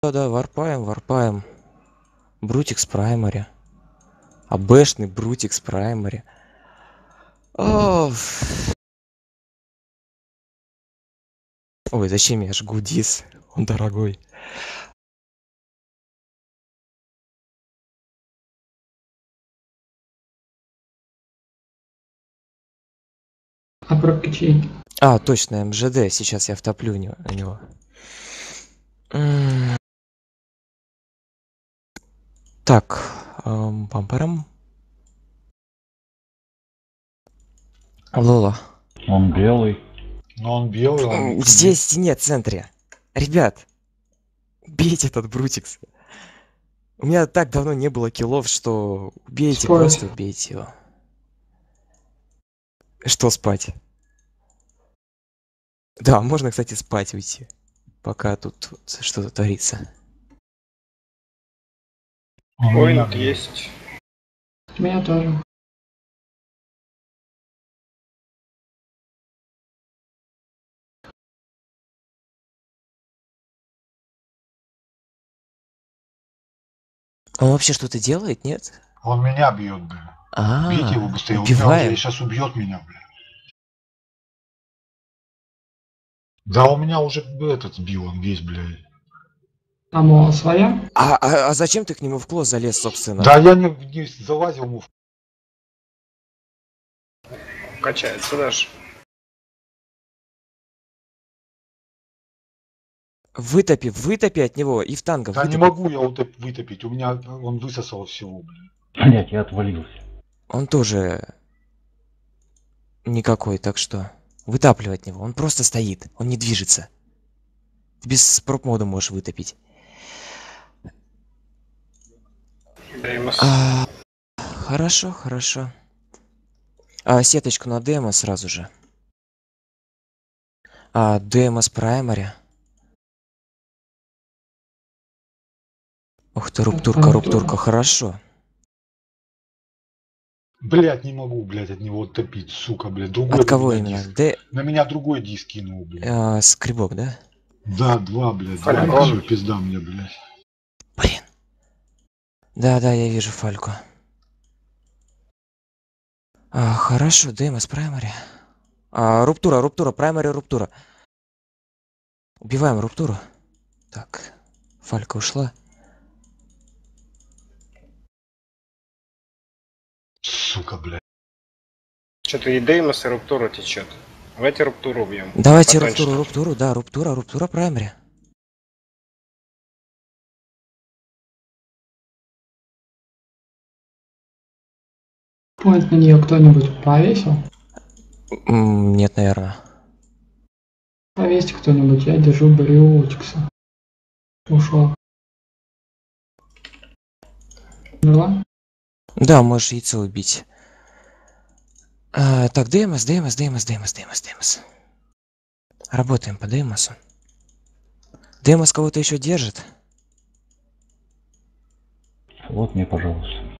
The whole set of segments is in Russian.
Да, варпаем, варпаем. Брутикс Праймари. АБшный Брутикс Праймари. Ой, зачем я жгу дис? Он дорогой. А прокачай. А, точно, МЖД. Сейчас я втоплю на него. Так, пампарам. Лола. Он белый. Но он белый, он... Здесь в стене, в центре. Ребят, бейте этот Брутикс. У меня так давно не было киллов, что убейте, Спать. просто убейте его. Что спать? Да, можно, кстати, спать уйти, пока тут вот что-то творится. Поинт есть. У меня тоже. Он вообще что-то делает, нет? Он меня бьет, бля. Бейте его быстрее, он меня уже убиваем. сейчас убьет меня, бля. Да, у меня уже этот сбил, он весь, блядь. А мола своя? А зачем ты к нему в клосс залез, собственно? Да, я не залазил ему в... Качается даже. Вытопи от него и в танго Да не вытопи. могу я вот вытопить, у меня он высосал всего, блядь. Блять, я отвалился. Он тоже никакой, так что вытапливай от него. Он просто стоит, он не движется. Ты без проп-мода можешь вытопить. Деймос. Хорошо, хорошо. Сеточку на демо сразу же. Демос Праймари. Ух ты, руптурка, хорошо. Блядь, не могу, блядь, от него оттопить, сука, блядь. Другой От кого на именно? диск. На меня другой диск кинул, блядь. Скребок, да? Да, два, блядь, два. Фалькон. Все, пизда мне, блядь. Блин. Да, я вижу фальку. Хорошо, Демос Праймари. Руптура, Праймари, руптура. Убиваем руптуру. Так, фалька ушла. Сука, блядь. Что-то и Деймос, и Руптура течет. Давайте Руптуру убьем. Давайте Потоньше. руптура Праймари. Поинт на нее кто-нибудь повесил? Нет, наверное. Повесьте кто-нибудь, я держу Бариотикса. Ушел. Жила? Да, можешь яйцо убить. Так, Демос. Работаем по Демосу. Демос кого-то еще держит. Вот мне, пожалуйста.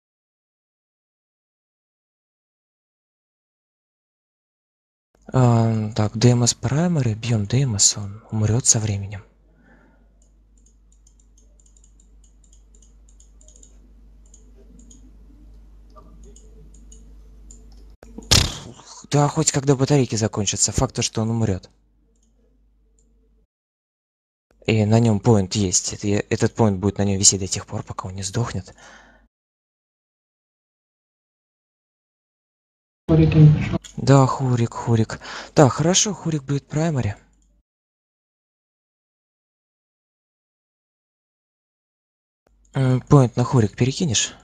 Так, Демос Праймари. Бьем Демоса, он умрет со временем. Да, хоть когда батарейки закончатся. Факт то, что он умрет. И на нем поинт есть. Этот поинт будет на нем висеть до тех пор, пока он не сдохнет. Хорикин пришел. Да, Хурик. Так, хорошо, Хурик будет Праймари. Поинт на Хурик перекинешь?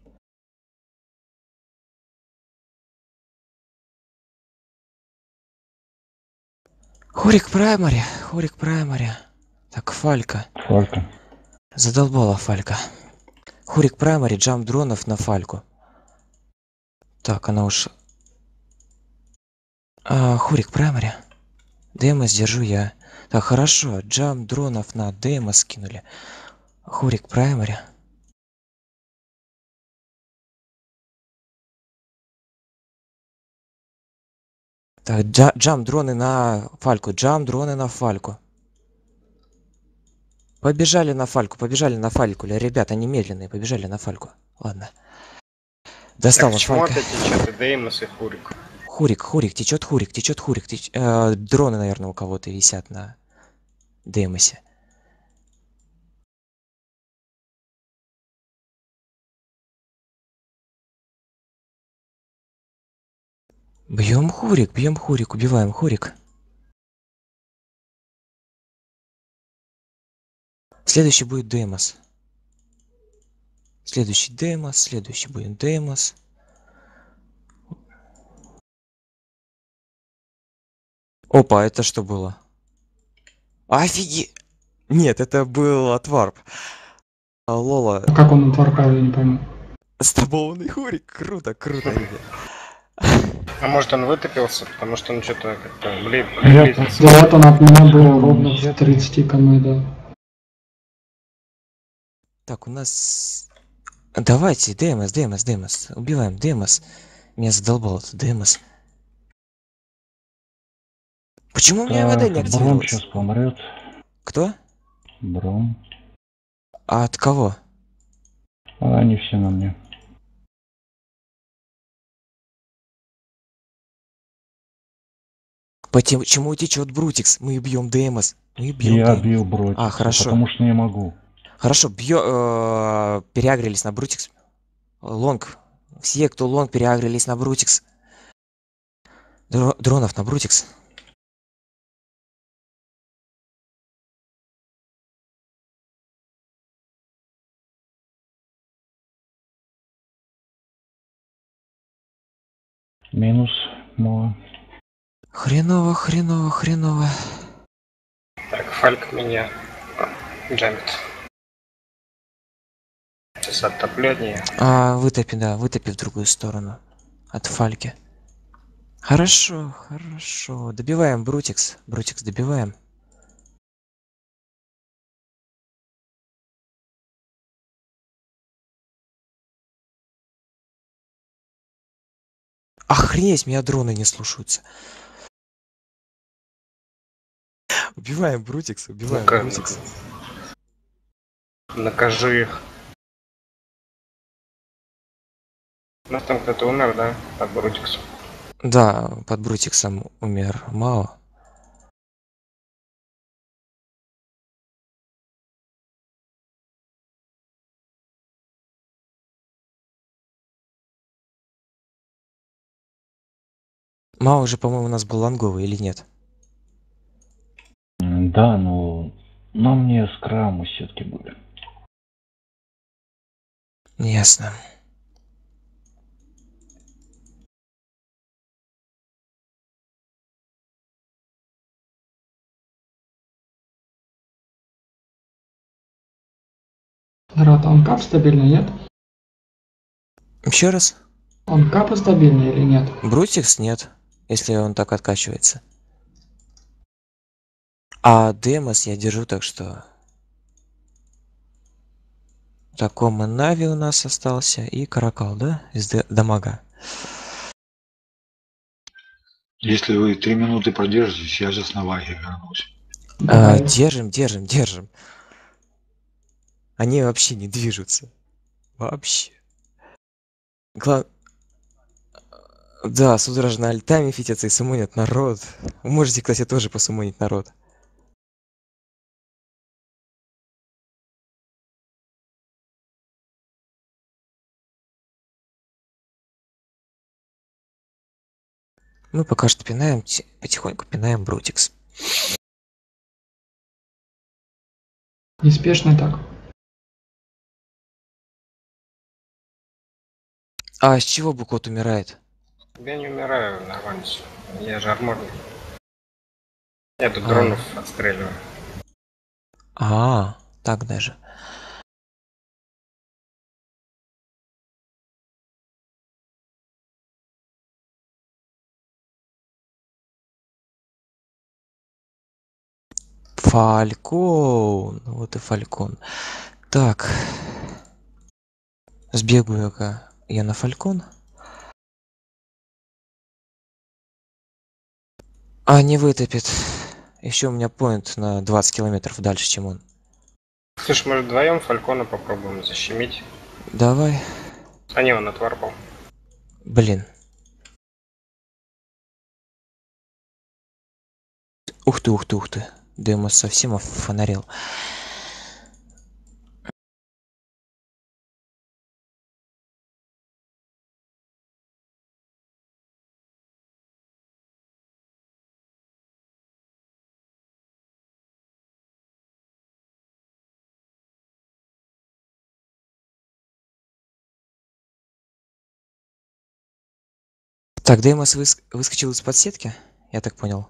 Хурик Праймари. Так, Фалька. Фалька. Задолбала Фалька. Хурик Праймари, джамп дронов на Фальку. Так, она уж... Хурик Праймари. Демос держу я. Так, хорошо, джамп дронов на Демос скинули. Хурик Праймари. Так, джамп дроны на Фальку. Побежали на фальку. Ребята, они медленные, побежали на фальку. Ладно. Так, Достала почему фалька. это течет и Деймос, и Хурик? Хурик, течет Хурик. Дроны, наверное, у кого-то висят на Деймосе. Бьем Хурик, убиваем Хурик. Следующий будет Деймос. Следующий будет Деймос. Опа, это что было? Офигеть! Нет, это был отварп. Лола, А как он отваркал, я не пойму. стабованный Хурик. Круто, ребят. А может он вытопился, потому что он что-то как-то Я близится. Да вот он от меня был Ну, ровно я в 30 км, да. Так, у нас... Давайте, Демос. Убиваем Демос. Меня задолбал этот Демос. Почему у меня МВД не Так, Бром активировалось? сейчас помрет. Кто? Бром. А от кого? А они все на мне. Почему течет Брутикс? Мы бьем Демос. Я бил Бротикса, А, хорошо. потому что не могу. Хорошо, переагрились на Брутикс. Лонг. Все, кто лонг, переагрились на Брутикс. Дронов на Брутикс. Минус мало. Хреново. Так, Фальк меня джамит. Сейчас отопление. Вытопи в другую сторону. От Фальки. Хорошо. Добиваем Брутикс. Добиваем. Охренеть, меня дроны не слушаются. Убиваем Брутикс. Ну-ка, накажи их. У нас там кто-то умер, да? Под Брутиксом. Да, под Брутиксом умер Мао. Мао же, по-моему, у нас был лонговый или нет? Да, но на мне скрамы все-таки были. Ясно. Народ, он кап стабильный, нет? Еще раз. Он капа стабильный или нет? Брутикс нет, если он так откачивается. А Демос я держу, так что... Таком и Нави у нас остался. И Каракал, да? Из дамага. Если вы 3 минуты продержитесь, я сейчас на лагерь вернусь. Давай. Держим. Они вообще не движутся. Вообще. Да, судорожно альтами фитятся и суммонят народ. Вы можете, кстати, тоже посуммонить народ. Мы пока что пинаем, потихоньку пинаем Брутикс. Неспешно так. А с чего Букот умирает? Я не умираю, нормально всё. Я же арморный. Я тут А. дронов отстреливаю. Так даже. Фалькон. Вот и Фалькон. Так. Сбегаю-ка я на Фалькон. Не вытопит. Еще у меня поинт на 20 километров дальше, чем он. Слушай, может вдвоем Фалькона попробуем защемить? Давай. А не, он отварпал. Блин. Ух ты, ух ты, ух ты. Демос совсем офонарел. Так, Деймос выскочил из-под сетки, я так понял.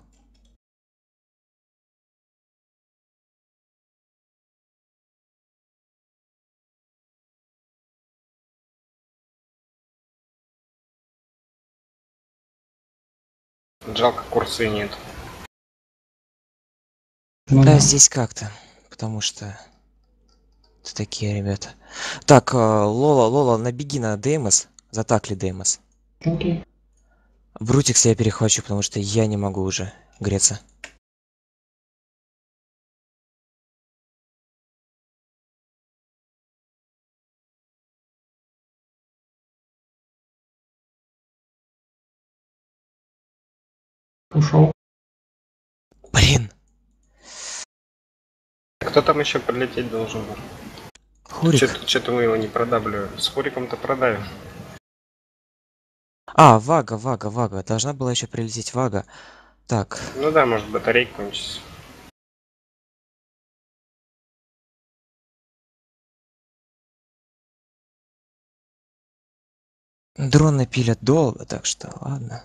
Жалко, курсы нет. Ну Да, да. здесь как-то, потому что это такие ребята. Так, Лола, набеги на Деймос, затакли Деймос. Окей. Брутикс я перехвачу, потому что я не могу уже греться. Ушел. Блин, Кто там еще подлететь должен был? Хурик. Что-то мы его не продавливаем. С Хуриком-то продавим. А, Вага. Должна была еще прилететь Вага. Так, Ну да, может батарейка кончится. дрон напилят долго, так что ладно.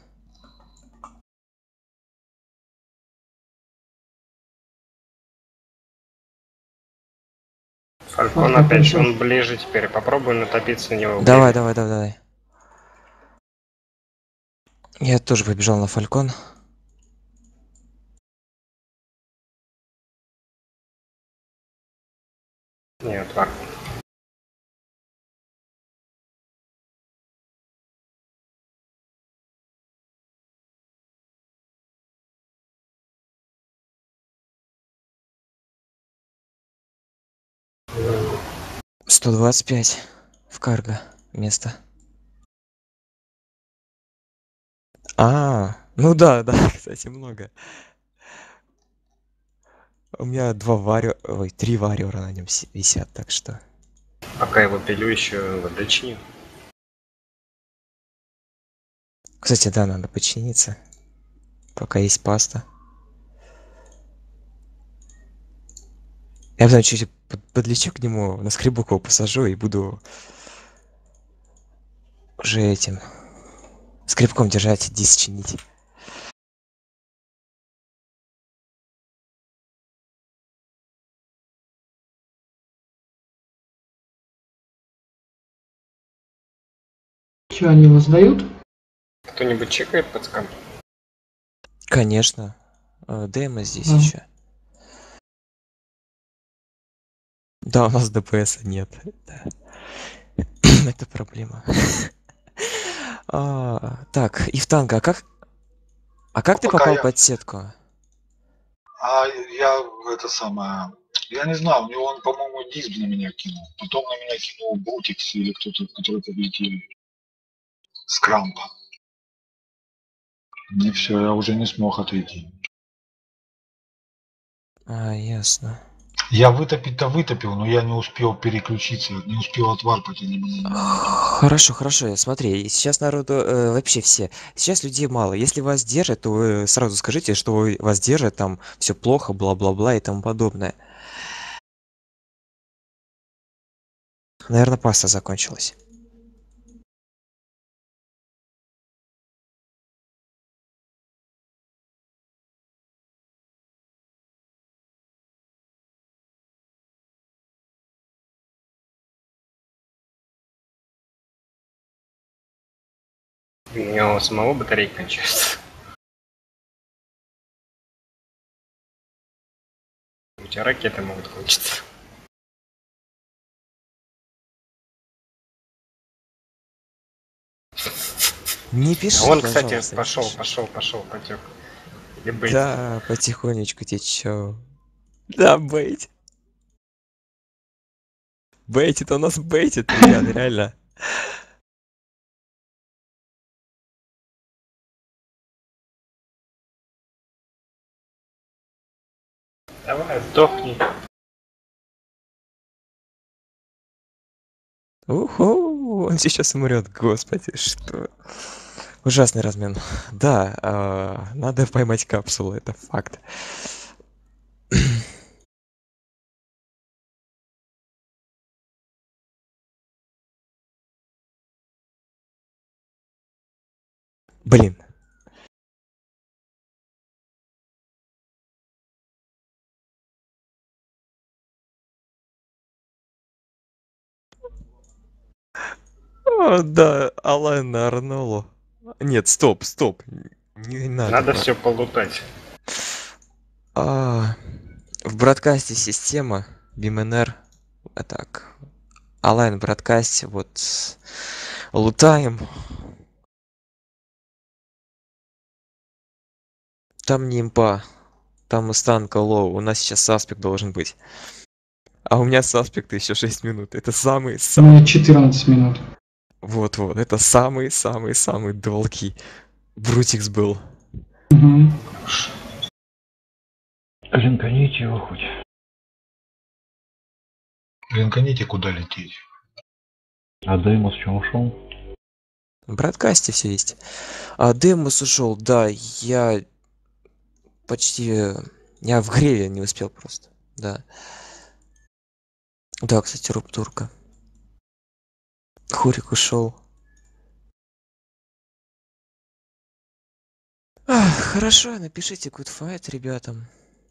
Фалькон Фалькон опять же, пошел. он ближе теперь. Попробуй натопиться на него. Давай, время. давай. Я тоже побежал на Фалькон. Нет, вар. — 125 в карго место. Ну да, кстати, много. У меня 3 вариора на нем висят, так что. Пока его пилю, еще водочню. Кстати, да, надо починиться, пока есть паста. Я потом чуть подлечу к нему, на скребок его посажу и буду уже этим скребком держать, диск чинить. Че, они его сдают? Кто-нибудь чекает пацкам? Конечно. Демо здесь Да. еще. Да, у нас ДПС нет. Да. Это проблема. Так, Ифтанга, а как ты Пока попал я... под сетку? Я это самое... Я не знаю, у него он, по-моему, диск на меня кинул. Потом на меня кинул Бутикс или кто-то, который подлетели с крампа. И все, я уже не смог отойти. Ясно. Я вытопить-то вытопил, но я не успел переключиться, не успел отварпать, они меня не убили. Хорошо. Смотри, сейчас народу вообще все. Сейчас людей мало. Если вас держат, то вы сразу скажите, что вас держат, там все плохо, бла-бла-бла и тому подобное. Наверное, паста закончилась. У него самого батарейка кончается. У тебя ракеты могут кончиться. Не пиши, Он, кстати, пожалуйста, не пиши. пошел, потек. Или быть. Да, потихонечку течет. Да, быть. Бейтит, он нас бейтит, ребят, реально. Давай, сдохни. Уху, он сейчас умрет, господи, что? Ужасный размен. Да, надо поймать капсулу, это факт. Блин. О, да, Алан Арнолу. Нет, стоп, стоп. Не надо. Надо все полутать. В бродкасте система BMNR. А так. Алайн в бродкасте, вот. Лутаем. Там не импа. Там станка лоу. У нас сейчас саспект должен быть. А у меня саспект еще 6 минут. Это самый. У меня 14 минут. Вот-вот. Это самый долгий Брутикс был. Угу. Линканите его хоть. Линканите, куда лететь. А Деймос что, ушел? В бродкасте все есть. Демос ушел, да, я почти. Я в гриле не успел просто. Да. Да, кстати, руптурка. Хурик ушел. Хорошо, напишите good fight ребятам.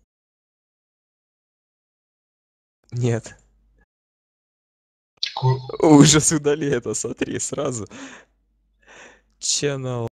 Нет. Ужас, удали это, смотри, сразу. Channel